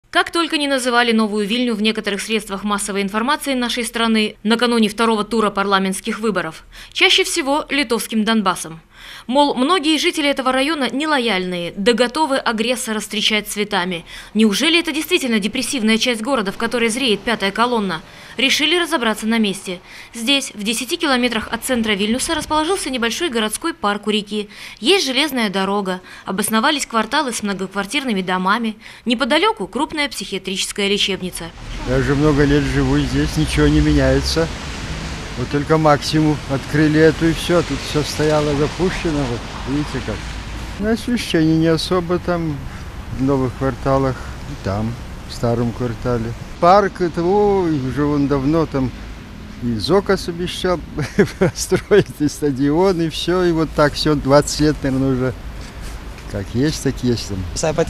Как только не называли Новую Вильню в некоторых средствах массовой информации нашей страны накануне второго тура парламентских выборов, чаще всего литовским Донбассом. Мол, многие жители этого района нелояльные, да готовы агрессора встречать цветами. Неужели это действительно депрессивная часть города, в которой зреет пятая колонна? Решили разобраться на месте. Здесь, в 10 километрах от центра Вильнюса, расположился небольшой городской парк у реки. Есть железная дорога, обосновались кварталы с многоквартирными домами. Неподалеку крупная психиатрическая лечебница. Я уже много лет живу здесь, ничего не меняется. Вот только максимум открыли эту и все, тут все стояло запущено, вот видите как. На освещение не особо там в новых кварталах, и там, в старом квартале. Парк, это уже он давно там и ЗОКОС обещал построить, и стадион, и все, и вот так все, 20 лет, наверное, уже. Как есть, так есть там.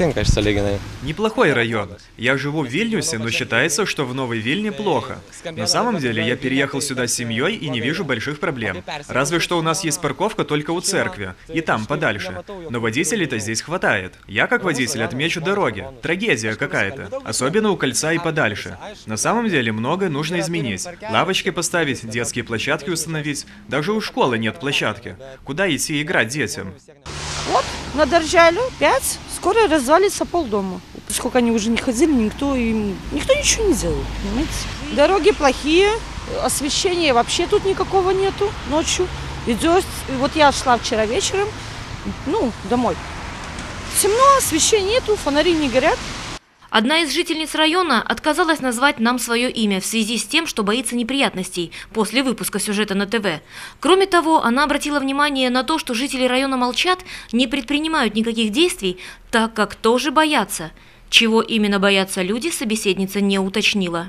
Неплохой район. Я живу в Вильнюсе, но считается, что в Новой Вильне плохо. На самом деле, я переехал сюда с семьей и не вижу больших проблем. Разве что у нас есть парковка только у церкви, и там подальше. Но водителей-то здесь хватает. Я как водитель отмечу дороги. Трагедия какая-то. Особенно у кольца и подальше. На самом деле, многое нужно изменить. Лавочки поставить, детские площадки установить. Даже у школы нет площадки. Куда идти играть детям? Вот, надоржали 5, скоро развалится полдома. Поскольку они уже не ходили, никто ничего не делал, понимаете? Дороги плохие, освещения вообще тут никакого нету ночью. Идет, вот я шла вчера вечером, домой. Темно, освещения нету, фонари не горят. Одна из жительниц района отказалась назвать нам свое имя в связи с тем, что боится неприятностей после выпуска сюжета на ТВ. Кроме того, она обратила внимание на то, что жители района молчат, не предпринимают никаких действий, так как тоже боятся. Чего именно боятся люди, собеседница не уточнила.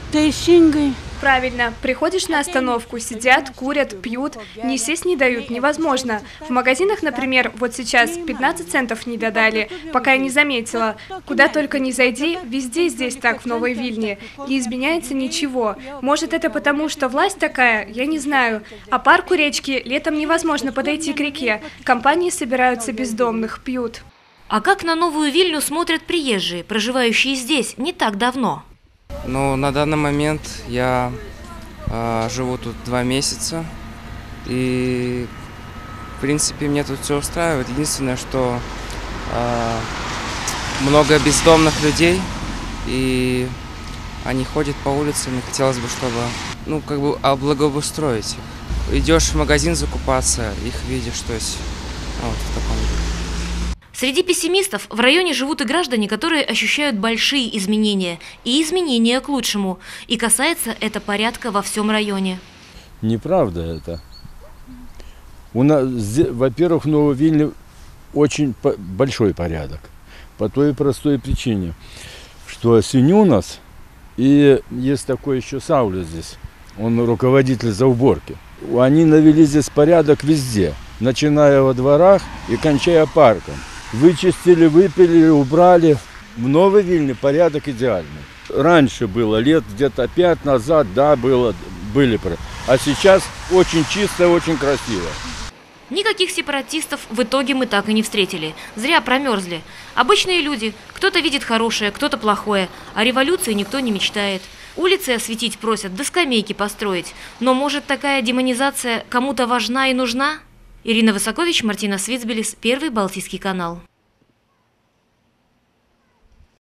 Правильно. Приходишь на остановку, сидят, курят, пьют. Не сесть не дают, невозможно. В магазинах, например, вот сейчас 15 центов не додали, пока я не заметила. Куда только не зайди, везде здесь так, в Новой Вильне. Не изменяется ничего. Может, это потому, что власть такая, я не знаю. А парк у речки летом невозможно подойти к реке. Компании собираются бездомных, пьют. А как на Новую Вильню смотрят приезжие, проживающие здесь не так давно? Ну, на данный момент я живу тут 2 месяца, и, в принципе, мне тут все устраивает. Единственное, что много бездомных людей, и они ходят по улицам, и хотелось бы, чтобы, облагоустроить их. Идешь в магазин закупаться, их видишь, то есть, вот в таком виде. Среди пессимистов в районе живут и граждане, которые ощущают большие изменения, и изменения к лучшему. И касается это порядка во всем районе. Неправда это. У нас, во-первых, в Новой Вильне очень большой порядок. По той простой причине, что Синюнас, и есть такой еще Саулис здесь, он руководитель за уборки. Они навели здесь порядок везде, начиная во дворах и кончая парком. Вычистили, выпили, убрали. В Новой Вильне порядок идеальный. Раньше было, лет где-то 5 назад, да, были. А сейчас очень чисто, очень красиво. Никаких сепаратистов в итоге мы так и не встретили. Зря промерзли. Обычные люди. Кто-то видит хорошее, кто-то плохое. О революции никто не мечтает. Улицы осветить просят, да скамейки построить. Но может такая демонизация кому-то важна и нужна? Ирина Высокович, Мартина Свицбелис, Первый Балтийский канал.